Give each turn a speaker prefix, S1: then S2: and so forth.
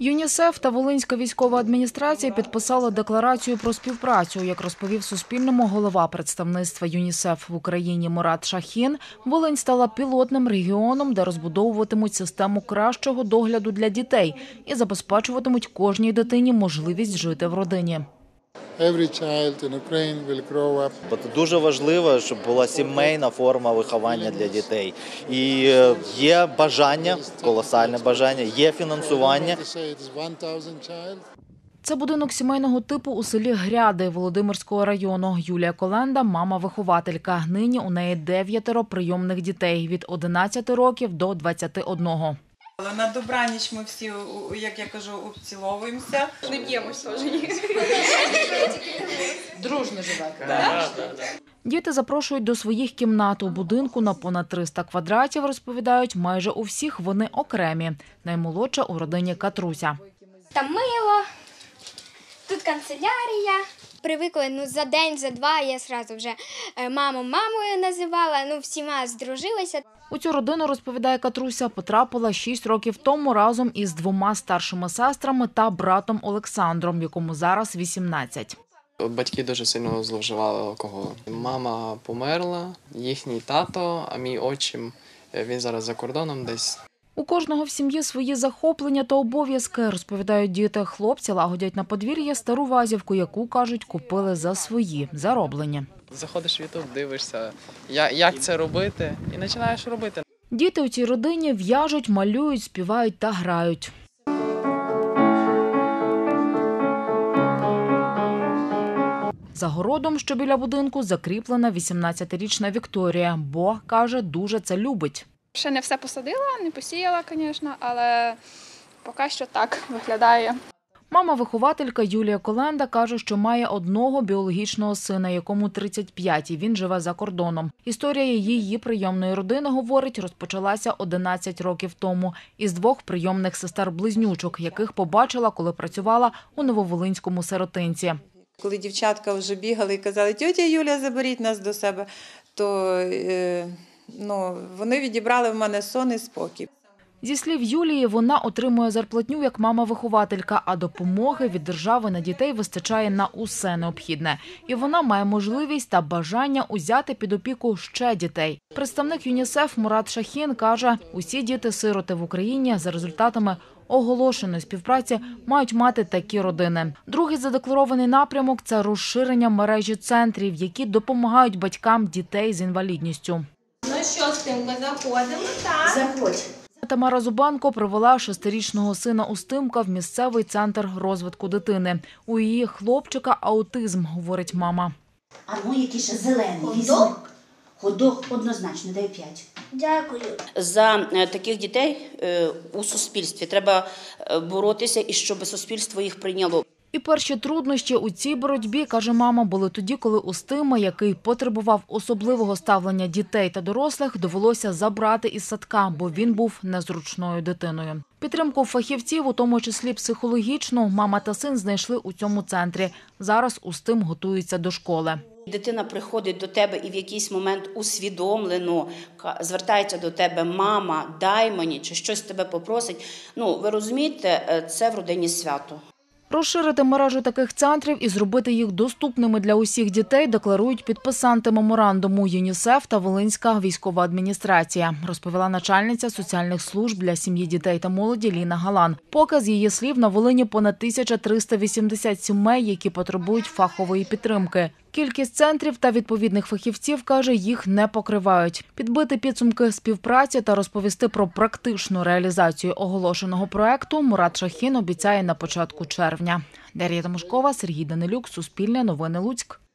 S1: ЮНІСЕФ та Волинська військова адміністрація підписали декларацію про співпрацю. Як розповів Суспільному голова представництва ЮНІСЕФ в Україні Мурат Шахін, Волинь стала пілотним регіоном, де розбудовуватимуть систему кращого догляду для дітей і забезпечуватимуть кожній дитині можливість жити в родині.
S2: Дуже важливо, щоб була сімейна форма виховання для дітей. І є бажання, колосальне бажання, є фінансування.
S1: Це будинок сімейного типу у селі Гряди Володимирського району. Юлія Коленда – мама-вихователька. Нині у неї 9 прийомних дітей – від 11 років до 21.
S3: Але на добраніч ми всі, як я кажу, обціловуємося.
S4: Не б'ємось теж.
S3: Дружно живете.
S4: Да.
S1: Діти запрошують до своїх кімнат. У будинку на понад 300 квадратів, розповідають, майже у всіх вони окремі. Наймолодша у родині Катруся.
S5: Там мило, тут канцелярія. Привикли, за день, за два я одразу вже маму мамою називала, всіма здружилися.
S1: У цю родину, розповідає Катруся, потрапила 6 років тому разом із 2 старшими сестрами та братом Олександром, якому зараз 18.
S6: Батьки дуже сильно зловживали алкоголем. Мама померла, їхній тато, а мій отчим, він зараз за кордоном десь.
S1: У кожного в сім'ї свої захоплення та обов'язки, розповідають діти. Хлопці лагодять на подвір'ї стару вазівку, яку, кажуть, купили за свої зароблені.
S6: Заходиш в YouTube, дивишся, як це робити, і починаєш робити.
S1: Діти у цій родині в'яжуть, малюють, співають та грають. За городом, що біля будинку, закріплена 18-річна Вікторія, бо, каже, дуже це любить.
S4: Ще не все посадила, не посіяла, звісно, але поки що так виглядає.
S1: Мама-вихователька Юлія Коленда каже, що має одного біологічного сина, якому 35, і він живе за кордоном. Історія її прийомної родини, говорить, розпочалася 11 років тому із 2 прийомних сестер-близнючок, яких побачила, коли працювала у Нововолинському сиротинці.
S3: Коли дівчатка вже бігали і казали, тьотя Юля, заберіть нас до себе, то вони відібрали в мене сон і спокій.
S1: Зі слів Юлії, вона отримує зарплатню як мама-вихователька, а допомоги від держави на дітей вистачає на усе необхідне. І вона має можливість та бажання узяти під опіку ще дітей. Представник ЮНІСЕФ Мурат Шахін каже, усі діти-сироти в Україні за результатами оголошеної співпраці мають мати такі родини. Другий задекларований напрямок – це розширення мережі центрів, які допомагають батькам дітей з інвалідністю.
S5: Ну що, Стимко, заходимо, так?
S7: Заходь.
S1: Тамара Зубанко привела 6-річного сина Устимка в місцевий центр розвитку дитини. У її хлопчика аутизм, говорить мама.
S7: А який ще зелений. Ходок? Ходок однозначно, дай 5.
S5: Дякую.
S7: За таких дітей у суспільстві треба боротися і щоб суспільство їх прийняло.
S1: І перші труднощі у цій боротьбі, каже мама, були тоді, коли Устима, який потребував особливого ставлення дітей та дорослих, довелося забрати із садка, бо він був незручною дитиною. Підтримку фахівців, у тому числі психологічну, мама та син знайшли у цьому центрі. Зараз Устим готується до школи.
S7: Дитина приходить до тебе і в якийсь момент усвідомлено звертається до тебе: мама, дай мені, чи щось тебе попросить. Ви розумієте, це в родині свято.
S1: Розширити мережу таких центрів і зробити їх доступними для усіх дітей декларують підписанти меморандуму ЮНІСЕФ та Волинська військова адміністрація, розповіла начальниця соціальних служб для сім'ї, дітей та молоді Ліна Галан. Поки, з її слів, на Волині понад 1380 сімей, які потребують фахової підтримки. Кількість центрів та відповідних фахівців, каже, їх не покривають. Підбити підсумки співпраці та розповісти про практичну реалізацію оголошеного проекту Мурат Шахін обіцяє на початку червня. Дар'я Тимошкова, Сергій Данилюк, Суспільне новини, Луцьк.